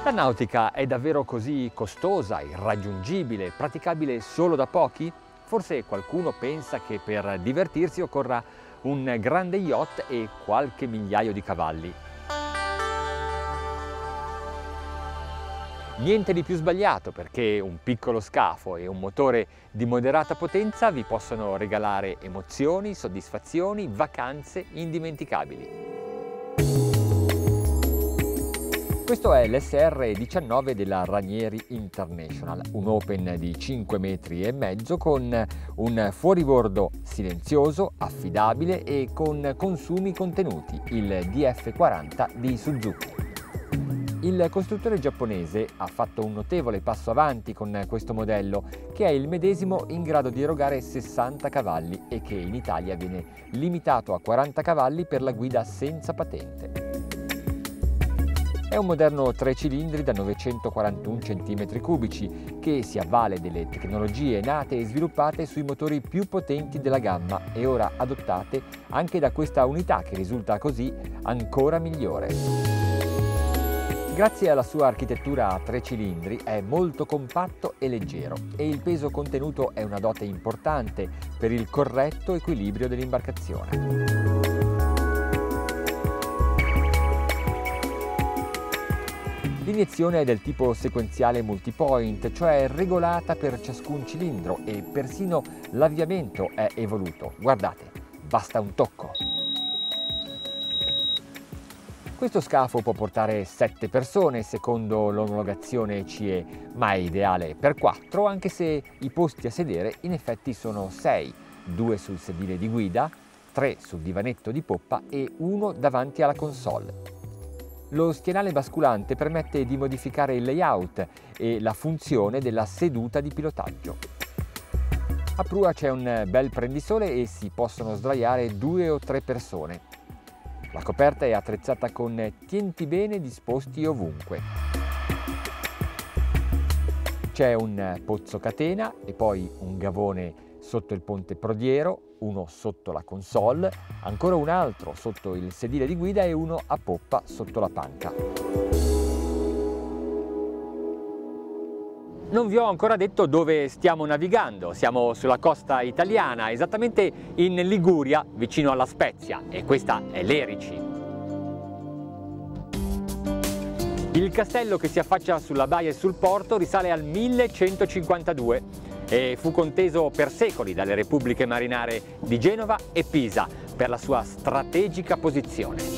La nautica è davvero così costosa, irraggiungibile, praticabile solo da pochi? Forse qualcuno pensa che per divertirsi occorra un grande yacht e qualche migliaio di cavalli. Niente di più sbagliato, perché un piccolo scafo e un motore di moderata potenza vi possono regalare emozioni, soddisfazioni, vacanze indimenticabili. Questo è l'SR-19 della Ranieri International, un Open di 5,5 metri con un fuoribordo silenzioso, affidabile e con consumi contenuti, il DF40 di Suzuki. Il costruttore giapponese ha fatto un notevole passo avanti con questo modello, che è il medesimo in grado di erogare 60 cavalli e che in Italia viene limitato a 40 cavalli per la guida senza patente. È un moderno 3 cilindri da 941 cm3 che si avvale delle tecnologie nate e sviluppate sui motori più potenti della gamma e ora adottate anche da questa unità che risulta così ancora migliore. Grazie alla sua architettura a 3 cilindri è molto compatto e leggero e il peso contenuto è una dote importante per il corretto equilibrio dell'imbarcazione. L'iniezione è del tipo sequenziale multipoint, cioè regolata per ciascun cilindro e persino l'avviamento è evoluto. Guardate, basta un tocco. Questo scafo può portare 7 persone secondo l'omologazione CE, ma è ideale per 4, anche se i posti a sedere in effetti sono 6, 2 sul sedile di guida, 3 sul divanetto di poppa e 1 davanti alla console. Lo schienale basculante permette di modificare il layout e la funzione della seduta di pilotaggio. A prua c'è un bel prendisole e si possono sdraiare 2 o 3 persone. La coperta è attrezzata con tienti bene disposti ovunque. C'è un pozzo catena e poi un gavone sotto il ponte prodiero, uno sotto la console, ancora un altro sotto il sedile di guida e uno a poppa sotto la panca. Non vi ho ancora detto dove stiamo navigando. Siamo sulla costa italiana, esattamente in Liguria, vicino alla Spezia, e questa è l'Erici. Il castello che si affaccia sulla baia e sul porto risale al 1152 e fu conteso per secoli dalle repubbliche marinare di Genova e Pisa per la sua strategica posizione.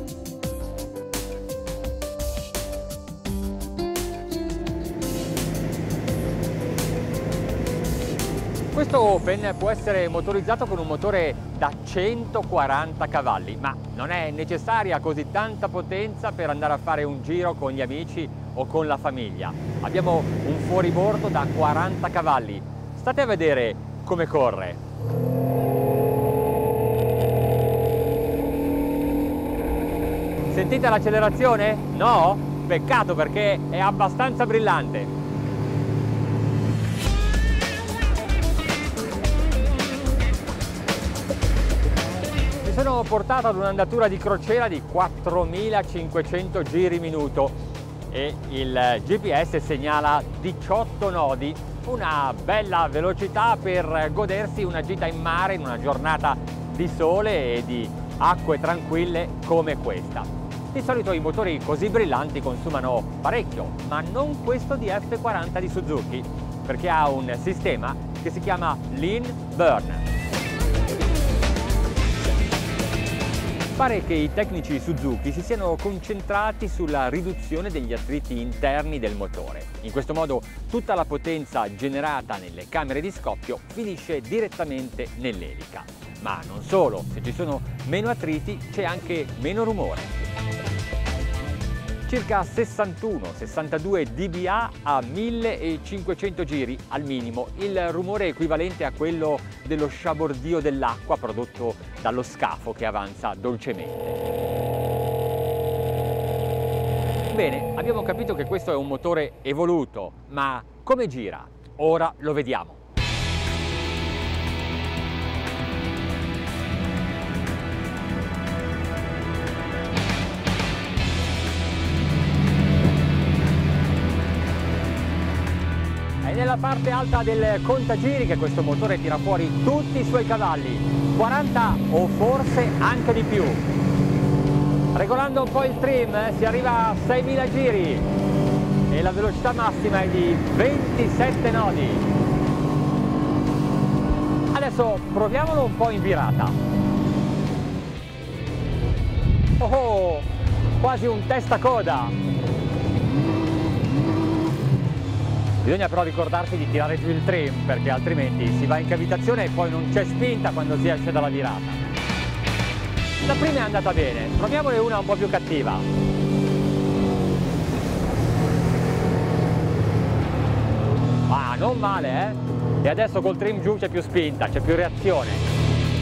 Questo Open può essere motorizzato con un motore da 140 cavalli, ma non è necessaria così tanta potenza per andare a fare un giro con gli amici o con la famiglia. Abbiamo un fuoribordo da 40 cavalli. State a vedere come corre. Sentite l'accelerazione? No? Peccato, perché è abbastanza brillante. Mi sono portato ad un'andatura di crociera di 4500 giri minuto e il GPS segnala 18 nodi, una bella velocità per godersi una gita in mare in una giornata di sole e di acque tranquille come questa. Di solito i motori così brillanti consumano parecchio, ma non questo DF40 di Suzuki, perché ha un sistema che si chiama Lean Burn. Pare che i tecnici Suzuki si siano concentrati sulla riduzione degli attriti interni del motore. In questo modo tutta la potenza generata nelle camere di scoppio finisce direttamente nell'elica. Ma non solo, se ci sono meno attriti c'è anche meno rumore. Circa 61-62 dBA a 1500 giri al minimo, il rumore equivalente a quello dello sciabordio dell'acqua prodotto dallo scafo che avanza dolcemente. Bene, abbiamo capito che questo è un motore evoluto, ma come gira? Ora lo vediamo. e nella parte alta del contagiri che questo motore tira fuori tutti i suoi cavalli, 40 o forse anche di più. Regolando un po' il trim si arriva a 6.000 giri e la velocità massima è di 27 nodi. Adesso proviamolo un po' in virata. Oh, quasi un testacoda! Bisogna però ricordarsi di tirare giù il trim perché altrimenti si va in cavitazione e poi non c'è spinta quando si esce dalla virata. La prima è andata bene, proviamone una un po' più cattiva. Ah, non male, eh? E adesso col trim giù c'è più spinta, c'è più reazione.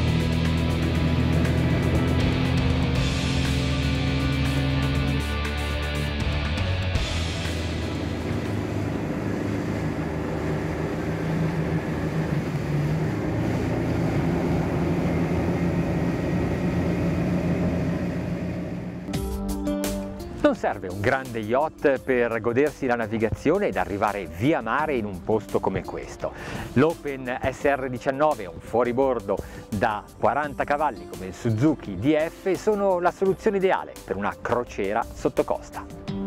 Non serve un grande yacht per godersi la navigazione ed arrivare via mare in un posto come questo. L'Open SR19 un fuoribordo da 40 cavalli come il Suzuki DF sono la soluzione ideale per una crociera sottocosta.